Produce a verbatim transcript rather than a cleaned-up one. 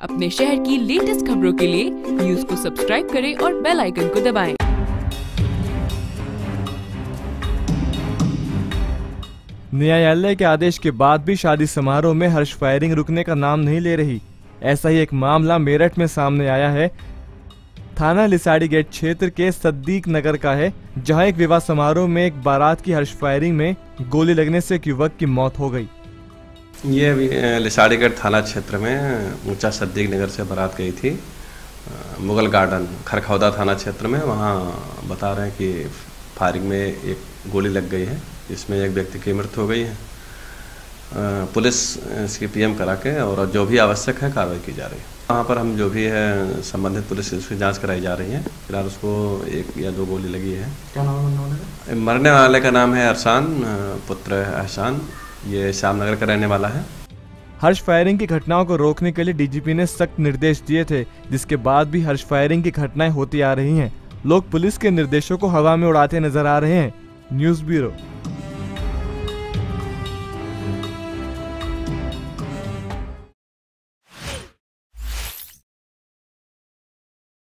अपने शहर की लेटेस्ट खबरों के लिए न्यूज को सब्सक्राइब करें और बेल आइकन को दबाएं। न्यायालय के आदेश के बाद भी शादी समारोह में हर्ष फायरिंग रुकने का नाम नहीं ले रही। ऐसा ही एक मामला मेरठ में सामने आया है। थाना लिसाड़ी गेट क्षेत्र के सद्दीक नगर का है, जहां एक विवाह समारोह में एक बारात की हर्ष फायरिंग में गोली लगने से एक युवक की मौत हो गई। ये लिसाड़ी गेट थाना क्षेत्र में ऊंचा सद्दीक नगर से बारात गई थी मुगल गार्डन खरखौदा थाना क्षेत्र में। वहाँ बता रहे हैं कि फायरिंग में एक गोली लग गई है, इसमें एक व्यक्ति की मृत्यु हो गई है। पुलिस इसकी पीएम करा के और जो भी आवश्यक है कार्रवाई की जा रही है। वहाँ पर हम जो भी है संबंधित पुलिस उसकी जांच कराई जा रही है। फिलहाल उसको एक या दो गोली लगी है। क्या नाम है मरने वाले का? मरने वाले का नाम है अरसान पुत्र एहसान, ये श्यामनगर का रहने वाला है। हर्ष फायरिंग की घटनाओं को रोकने के लिए डीजीपी ने सख्त निर्देश दिए थे, जिसके बाद भी हर्ष फायरिंग की घटनाएं होती आ रही हैं। लोग पुलिस के निर्देशों को हवा में उड़ाते नजर आ रहे हैं। News bureau.